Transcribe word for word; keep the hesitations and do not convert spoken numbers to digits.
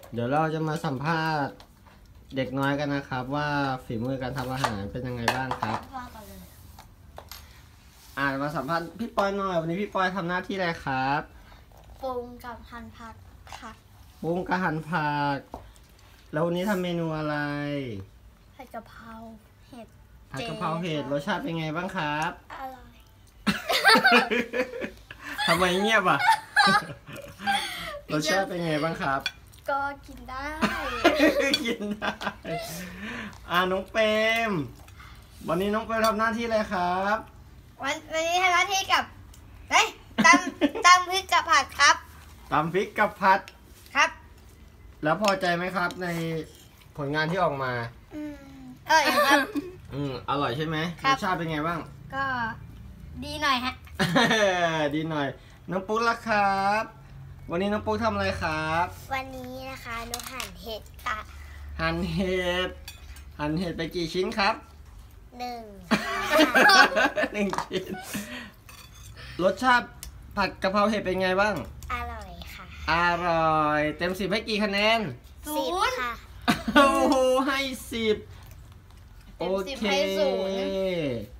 เดี๋ยวเราจะมาสัมภาษณ์เด็กน้อยกันนะครับ ว่าฝีมือการทำอาหารเป็นยังไงบ้างครับอ่ามาสัมภาษณ์พี่ปอยหน่อยวันนี้พี่ปอยทำหน้าที่อะไรครับปรุงกับหั่นผักค่ะปรุงกับหั่นผักแล้ววันนี้ทำเมนูอะไรผัดกะเพราเห็ดผัดกะเพราเห็ดรสชาติเป็นไงบ้างครับอร่อยทำไมเงียบอ่ะรสชาติเป็นไงบ้างครับก็กินได้กินได้อ่าน้องเปรมวันนี้น้องเปรมทำหน้าที่อะไรครับวันวันนี้ทำหน้าที่กับเฮ้ยตำตำพริกกับผัดครับตำพริกกับผัดครับแล้วพอใจไหมครับในผลงานที่ออกมาอืมอร่อยครับอืมอร่อยใช่ไหมรสชาติเป็นไงบ้างก็ดีหน่อยฮะดีหน่อยน้องปุ๊กล่ะครับวันนี้น้องปุ๊กทำอะไรครับวันนี้นะคะหนูหั่นเห็ดค่ะหั่นเห็ดหั่นเห็ดไปกี่ชิ้นครับหนึ่งหนึ่งชิ้นรสชาติผัดกะเพราเห็ดเป็นไงบ้างอร่อยค่ะอร่อยเต็มสิบให้กี่คะแนนสิบค่ะโอ้โหให้สิบโอเค